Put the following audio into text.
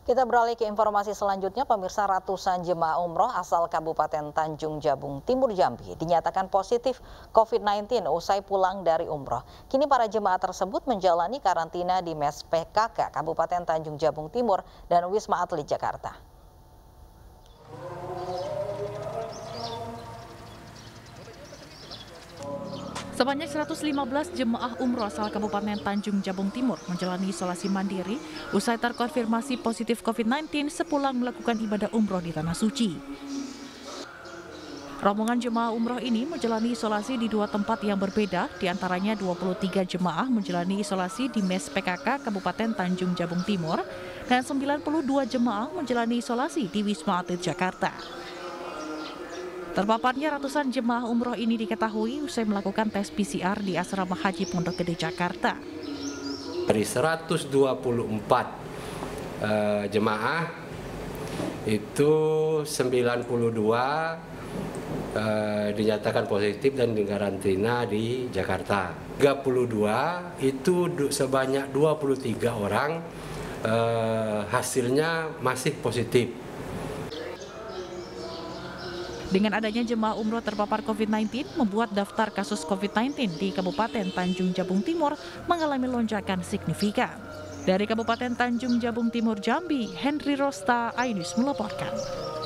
Kita beralih ke informasi selanjutnya, pemirsa. Ratusan jemaah umroh asal Kabupaten Tanjung Jabung Timur Jambi dinyatakan positif COVID-19 usai pulang dari umroh. Kini para jemaah tersebut menjalani karantina di Mes PKK Kabupaten Tanjung Jabung Timur dan Wisma Atlet Jakarta. Sebanyak 115 jemaah umroh asal Kabupaten Tanjung Jabung Timur menjalani isolasi mandiri usai terkonfirmasi positif COVID-19 sepulang melakukan ibadah umroh di Tanah Suci. Rombongan jemaah umroh ini menjalani isolasi di dua tempat yang berbeda, diantaranya 23 jemaah menjalani isolasi di Mes PKK Kabupaten Tanjung Jabung Timur dan 92 jemaah menjalani isolasi di Wisma Atlet Jakarta. Terpaparnya ratusan jemaah umroh ini diketahui usai melakukan tes PCR di Asrama Haji Pondok Gede, Jakarta. Dari 124 jemaah, itu 92 dinyatakan positif dan dikarantina di Jakarta. 32 itu sebanyak 23 orang hasilnya masih positif. Dengan adanya jemaah umroh terpapar COVID-19, membuat daftar kasus COVID-19 di Kabupaten Tanjung Jabung Timur mengalami lonjakan signifikan. Dari Kabupaten Tanjung Jabung Timur Jambi, Henry Rosta, Ainus melaporkan.